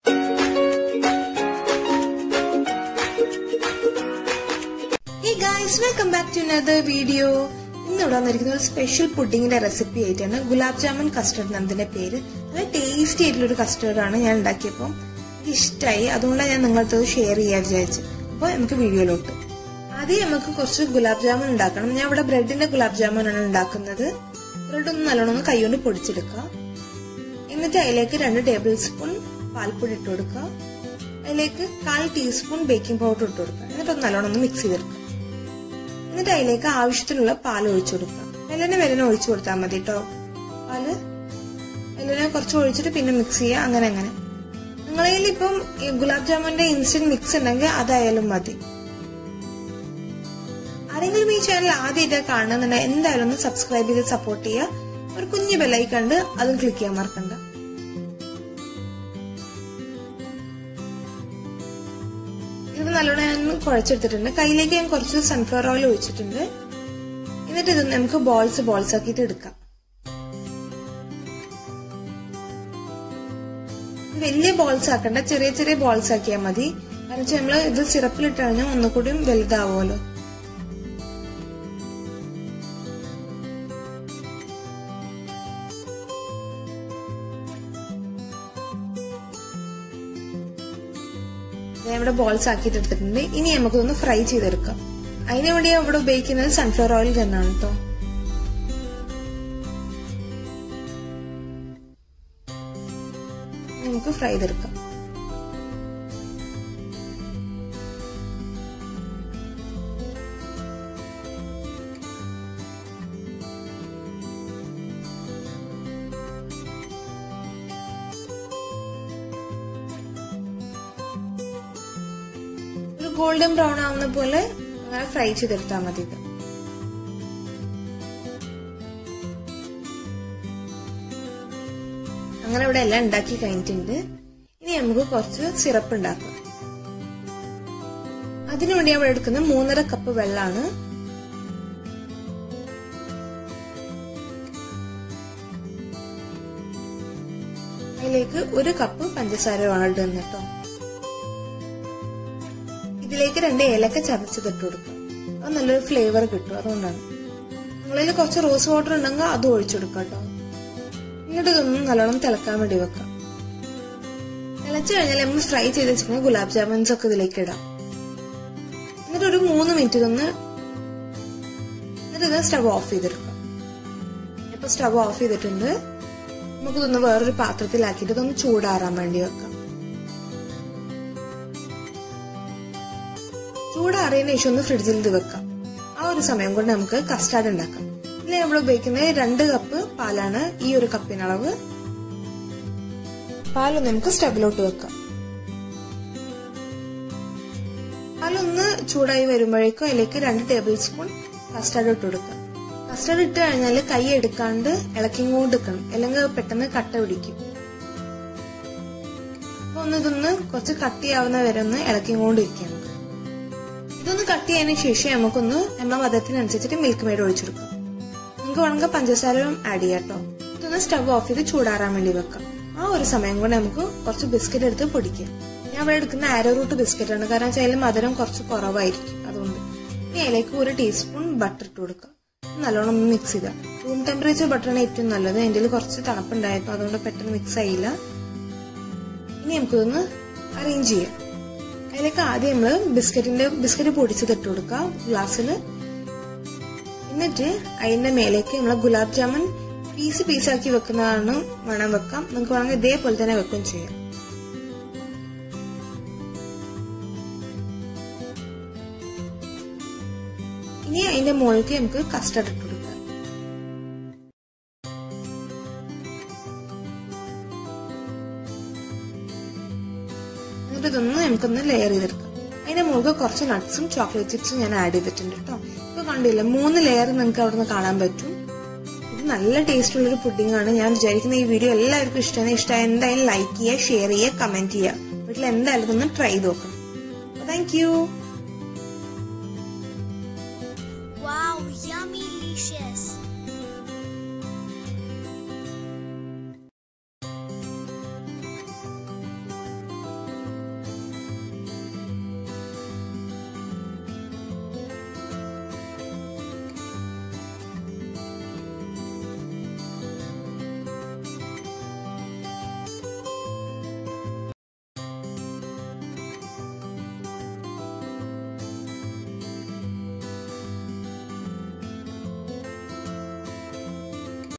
Hey guys, welcome back to another video. ഇന്നിവിടെ വന്നിരിക്കുന്ന ഒരു സ്പെഷ്യൽ പുഡിങ്ങിന്റെ റെസിപ്പി ആയിട്ടാണ് ഗുലാബ് ജാമുൻ കസ്റ്റർഡ് എന്നതിന്റെ പേര്. നല്ല ടേസ്റ്റി ആയിട്ടുള്ള ഒരു കസ്റ്റർഡ് ആണ് ഞാൻ ഉണ്ടാക്കിയപ്പോൾ എനിക്ക് ഇഷ്ടമായി. അതുകൊണ്ടാണ് ഞാൻ നിങ്ങളടുത്ത് ഷെയർ ചെയ്യാൻ വിചാരിച്ചു. അപ്പോൾ നമുക്ക് വീഡിയോയിലോട്ട്. ആദ്യം നമുക്ക് കുറച്ച് ഗുലാബ് ജാമുൻ ഉണ്ടാക്കണം. ഞാൻ ഇവിടെ ബ്രെഡിന്റെ ഗുലാബ് ജാമുൻ ആണ് ഉണ്ടാക്കുന്നത്. ബ്രെഡ് ഒന്ന് നല്ലോണം കൈകൊണ്ട് പൊടിച്ചെടുക്കുക. എന്നിട്ട് അതിലേക്ക് 2 ടേബിൾ സ്പൂൺ പാൽപ്പൊടി ഇട്ട് കൊടുക്കുക. അതിലേക്ക് 1/4 ടീസ്പൂൺ ബേക്കിംഗ് പൗഡർ ഇട്ട് കൊടുക്കുക. എന്നിട്ട് നല്ലോണം മിക്സ് ചെയ്തെടുക്കുക. എന്നിട്ട് അതിലേക്ക് ആവശ്യത്തിനുള്ള പാൽ ഒഴിച്ചു കൊടുക്കുക. വെല്ലനെ ഒഴിച്ചു കൊടുത്താൽ മതി കേട്ടോ. പാല് വെല്ലനെ കുറച്ച് ഒഴിച്ചിട്ട് പിന്നെ മിക്സ് ചെയ്യുക. അങ്ങനെ നിങ്ങളിൽ ഇപ്പം ഗുലാബ് ജാമുന്റെ ഇൻസ്റ്റന്റ് മിക്സ് ഉണ്ടെങ്കിൽ അതായാലും മതി. ആരെങ്കിലും ഈ ചാനൽ ആദ്യമായിട്ട് കാണുന്നുണ്ടെങ്കിൽ എന്തായാലും ഒന്ന് സബ്സ്ക്രൈബ് ചെയ്ത് സപ്പോർട്ട് ചെയ്യുക. ഒരു കുഞ്ഞു ബെല്ലൈക്കൺ കണ്ട് അതും ക്ലിക്ക് ചെയ്യാൻ മറക്കണ്ട. ഇത് നല്ലോണം ഞാൻ കുഴച്ചെടുത്തിട്ടുണ്ട്. കയ്യിലേക്ക് ഞാൻ കുറച്ച് സൺഫ്ലവർ ഓയിൽ ഒഴിച്ചിട്ടുണ്ട്. എന്നിട്ട് ഇത് നമുക്ക് ബോൾസ് ആക്കിയിട്ട് എടുക്കാം. വലിയ ബോൾസ് ആക്കണ്ട, ചെറിയ ബോൾസ് ആക്കിയാൽ മതി. കാരണം നമ്മൾ ഇത് സിറപ്പിലിട്ട് കഴിഞ്ഞാൽ ഒന്നുകൂടി വലുതാവുമല്ലോ. ഞാൻ ഇവിടെ ബോൾസ് ആക്കിയിട്ട് എടുത്തിട്ടുണ്ട്. ഇനി നമുക്കൊന്ന് ഫ്രൈ ചെയ്തെടുക്കാം. അതിന് വേണ്ടി ഇവിടെ ഉപയോഗിക്കുന്നത് സൺഫ്ലവർ ഓയിൽ തന്നെയാണ് കേട്ടോ. നമുക്ക് ഫ്രൈ ചെയ്തെടുക്കാം. ഗോൾഡൻ ബ്രൗൺ ആവുന്ന പോലെ അങ്ങനെ ഫ്രൈ ചെയ്തെടുത്താൽ മതി. അങ്ങനെ ഇവിടെ എല്ലാം ഉണ്ടാക്കി കഴിഞ്ഞിട്ടുണ്ട്. ഇനി നമുക്ക് കുറച്ച് സിറപ്പ് ഉണ്ടാക്കാം. അതിനുവേണ്ടി അവിടെ എടുക്കുന്നത് 3.5 കപ്പ് വെള്ളമാണ്. അതിലേക്ക് 1 കപ്പ് പഞ്ചസാരയാണ് ഇടുന്നത് കേട്ടോ. ഇതിലേക്ക് 2 ഏലക്ക ചതച്ചതിട്ട് കൊടുക്കുക. അത് നല്ലൊരു ഫ്ലേവർ കിട്ടും. അതുകൊണ്ടാണ്. നിങ്ങളിൽ കുറച്ച് റോസ് വാട്ടർ ഉണ്ടെങ്കിൽ അത് ഒഴിച്ചു കൊടുക്കുക കേട്ടോ. എന്നിട്ട് ഇതൊന്നും നല്ലോണം തിളക്കാൻ വേണ്ടി വെക്കാം. തിളച്ചു കഴിഞ്ഞാൽ നമ്മൾ ഫ്രൈ ചെയ്ത് വെച്ചിട്ടുണ്ടെങ്കിൽ ഗുലാബ് ജാമുൻസ് ഒക്കെ ഇതിലേക്ക് ഇടാം. എന്നിട്ട് ഒരു 3 മിനിറ്റ് എന്നിട്ട് ഇത് സ്റ്റവ് ഓഫ് ചെയ്തെടുക്കാം. ഇപ്പൊ സ്റ്റവ് ഓഫ് ചെയ്തിട്ടുണ്ട്. നമുക്കിതൊന്ന് വേറൊരു പാത്രത്തിലാക്കിയിട്ട് ഇതൊന്ന് ചൂടാറാൻ വേണ്ടി വെക്കാം. ചൂടാറിയതിനു ശേഷം ഒന്ന് ഫ്രിഡ്ജിൽ ഇത് വെക്കാം. ആ ഒരു സമയം കൊണ്ട് നമുക്ക് കസ്റ്റാർഡ് ഉണ്ടാക്കാം. ഇതിൽ നമ്മൾ ഉപയോഗിക്കുന്നത് 2 കപ്പ് പാലാണ്. ഈ ഒരു കപ്പിനളവ് പാലൊന്ന് നമുക്ക് സ്റ്റവിലോട്ട് വെക്കാം. പാലൊന്ന് ചൂടായി വരുമ്പോഴേക്കും അതിലേക്ക് 2 ടേബിൾ സ്പൂൺ കസ്റ്റാർഡ് ഇട്ട് കൊടുക്കാം. കസ്റ്റാർഡ് ഇട്ട് കഴിഞ്ഞാൽ കൈ എടുക്കാണ്ട് ഇളക്കിങ്ങോട്ട് നിൽക്കണം, അല്ലെങ്കിൽ പെട്ടെന്ന് കട്ട പിടിക്കും. അപ്പൊ ഇതൊന്ന് കുറച്ച് കട്ടിയാവുന്ന വരെ ഒന്ന് ഇളക്കിങ്ങോണ്ടിരിക്കണം. ഇതൊന്ന് കട്ട് ചെയ്തതിനു ശേഷം നമുക്കൊന്ന് നമ്മുടെ മധുരത്തിനനുസരിച്ചിട്ട് മിൽക്ക് മെയ്ഡ് ഒഴിച്ചെടുക്കാം. നിങ്ങൾക്ക് വേണമെങ്കിൽ പഞ്ചസാരയും ആഡ് ചെയ്യാം കേട്ടോ. ഇതൊന്ന് സ്റ്റവ് ഓഫ് ചെയ്ത് ചൂടാറാൻ വേണ്ടി വെക്കാം. ആ ഒരു സമയം കൊണ്ട് നമുക്ക് കുറച്ച് ബിസ്ക്കറ്റ് എടുത്ത് പൊടിക്കാം. ഞാൻ ഇവിടെ എടുക്കുന്ന ആരോ റൂട്ട് ബിസ്ക്കറ്റ് ആണ്. കാരണം അതിൽ മധുരം കുറച്ച് കുറവായിരിക്കും. അതുകൊണ്ട് ഇനി അതിലേക്ക് 1 ടീസ്പൂൺ ബട്ടർ ഇട്ട് കൊടുക്കാം. നല്ലോണം മിക്സ് ചെയ്യുക. റൂം ടെമ്പറേച്ചർ ബട്ടറാണ് ഏറ്റവും നല്ലത്. എൻ്റെ കുറച്ച് തണുപ്പുണ്ടായിരുന്നു, അതുകൊണ്ട് പെട്ടെന്ന് മിക്സ് ആയില്ല. ഇനി നമുക്കിതൊന്ന് അറേഞ്ച് ചെയ്യാം. അതിലേക്ക് ആദ്യം നമ്മൾ ബിസ്ക്കറ്റ് പൊടിച്ചതിട്ട് കൊടുക്കാം ഗ്ലാസ്സില്. എന്നിട്ട് അതിന്റെ മേലേക്ക് നമ്മൾ ഗുലാബ് ജാമുൻ പീസാക്കി വെക്കുന്നതാണ് വേണം വെക്കാം. നിങ്ങൾക്ക് വേണമെങ്കിൽ ഇതേപോലെ തന്നെ വെക്കുകയും ചെയ്യാം. ഇനി അതിന്റെ മുകളിലേക്ക് നമുക്ക് കസ്റ്റർഡ് ഇട്ട് കൊടുക്കാം. എന്നിട്ട് ഇതൊന്ന് നമുക്കൊന്ന് ലെയർ ചെയ്തെടുക്കാം. അതിന്റെ മുകളിൽ കുറച്ച് നട്ട്സും ചോക്ലേറ്റ് ചിപ്സും ഞാൻ ആഡ് ചെയ്തിട്ടുണ്ട് കേട്ടോ. ഇപ്പൊ കണ്ടില്ല, 3 ലെയർ നിങ്ങൾക്ക് അവിടെ നിന്ന് കാണാൻ പറ്റും. ഇത് നല്ല ടേസ്റ്റ് ഉള്ളൊരു പുഡിംഗ് ആണ്. ഞാൻ വിചാരിക്കുന്ന ഈ വീഡിയോ എല്ലാവർക്കും ഇഷ്ടമായ എന്തായാലും ലൈക്ക് ചെയ്യുക, ഷെയർ ചെയ്യുക, കമന്റ് ചെയ്യുക. വീട്ടിൽ എന്തായാലും ഒന്ന് ട്രൈ ചെയ്ത് നോക്കണം. Thank U.